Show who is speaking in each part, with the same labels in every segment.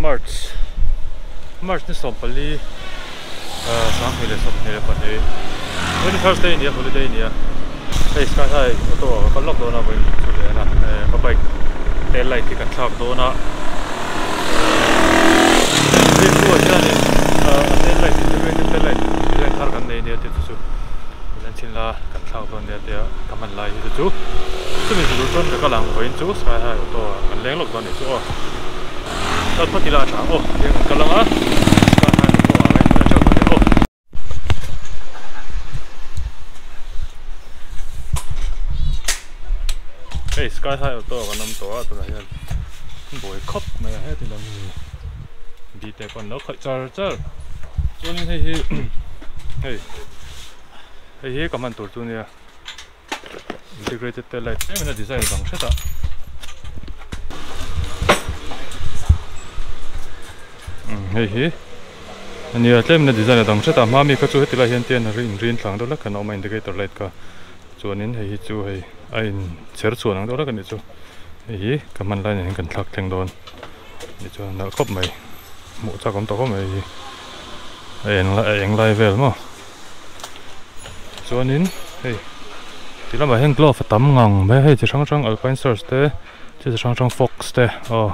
Speaker 1: March ni som pali sang hile som hile pali when Thursday ni holiday ni hey sky high auto kan lock do na boy chu le na ka bike tail light ki kan thak do na this was yani tail light integrated tail light design thar kan nei ni te chu dan chin la kan thak do ne te kaman lai hi chu mi chu ton ka lang boin chu sky high auto kan leng lock do ni chu Tao phát đi là chả ô, tiếng cần lắm á, cả hai cái quả này phải chơi phải ô. Hey, Sky High auto còn năm tổ tụi này, buổi khóc mày hết thì làm gì? Đi tới còn nó khởi chờ, cho nên hey, cảm ơn tổ tụi này, integrated tail light, em là design bằng chất à. Hey, anh nhớ thêm là design là đồng chất à, mà mình có chú hết thì là hiện tiền là riêng thằng đó là cái nó mà indicator light cả, cho nên hey chú hey anh sẽ số năng đó là cái này chú, hey cái màn này cần thắc thành đòn, để cho nó khớp mày, một chắc cũng tao mày, anh lại về mà, cho nên hey thì là mà hàng glove tấm ngang, mấy hey chỉ sang Alpine Stars thế, chỉ sang Fox thế,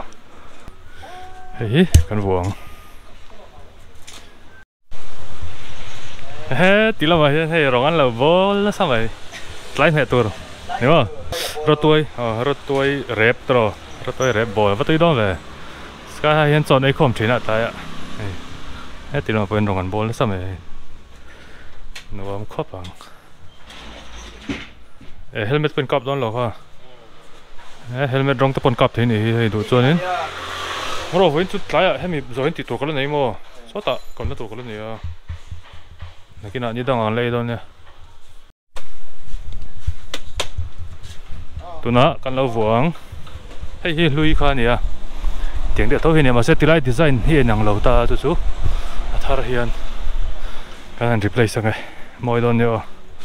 Speaker 1: hey cái vuông tí là vậy hay rong ăn là vô là sao vậy lái mẹ tôi rồi hiểu không rồi tôi rep bò và tôi đó về cái hiện chọn ấy không chỉ là tại ạ hết tí là bên rong ăn bò là sao vậy nó không khớp bằng helmet bên cọp đó là ha helmet rong tập bên cọp thế này đủ cho nên rồi với chút lái ạ mình rồi thì tụi cái này mà số tạ còn nó tụi cái này à cái nào như đang ăn lấy đó nè tụi nó cần lâu vuông hay lui khai nè tiếng để thôi nè mà sẽ lại design hiện năng lâu ta chú chú thar hiện cái này replace sang này mọi đó nè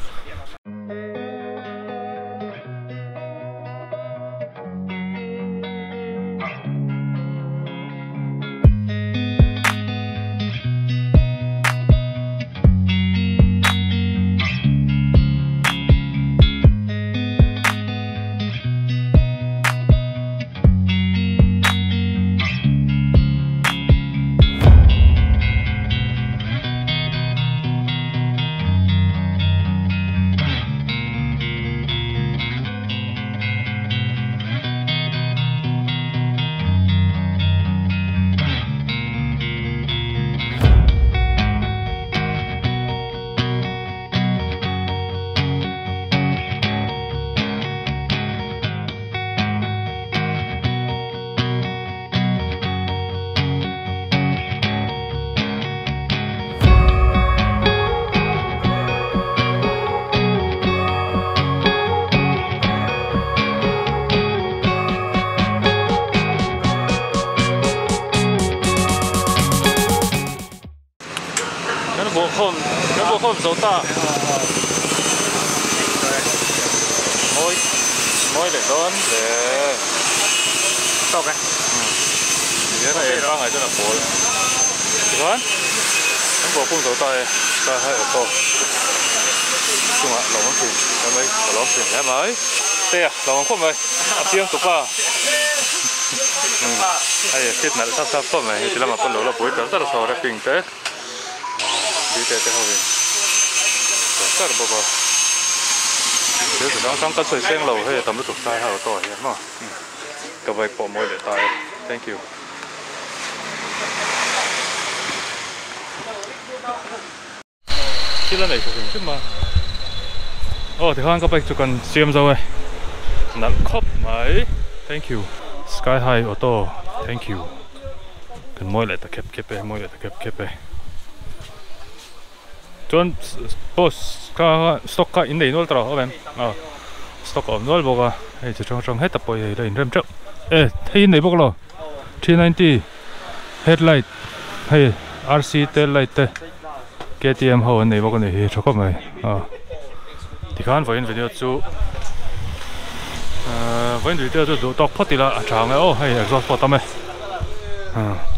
Speaker 1: nó không dấu ta môi để đón để tao cái cái này ba ngày cho là bố được không? Em bố không dấu tay ta hay ở to chung ạ lòng thuyền em ấy có lòng thuyền em ấy tê à lòng không vậy tiếng tụt qua hay kết nạp sắp tốt này thì làm mà con đó là buổi rất là sầu ra kinh tế đi tới cái hồi rất là bầu nếu từ đó trong các sợi sen lầu hay tầm nó tụt sai hay tỏi vậy mà cái vậy bỏ môi để tay thank you khi lần này sử dụng chứ mà thì hoan các bạn chỉ cần xem rồi nặng khóc máy thank you Sky High auto thank you cần môi lại ta kẹp môi lại ta kẹp John boss ka stock ka in dei nol tra em stock of nol boga hey trong hết tập bồi đây rem trước thấy in dei bok lo 390 headlight hey RC tail light KTM ho nei bok nei cho ko mai thì khan voin video chu voin video chu do tok photi la chang hey exhaust pot tam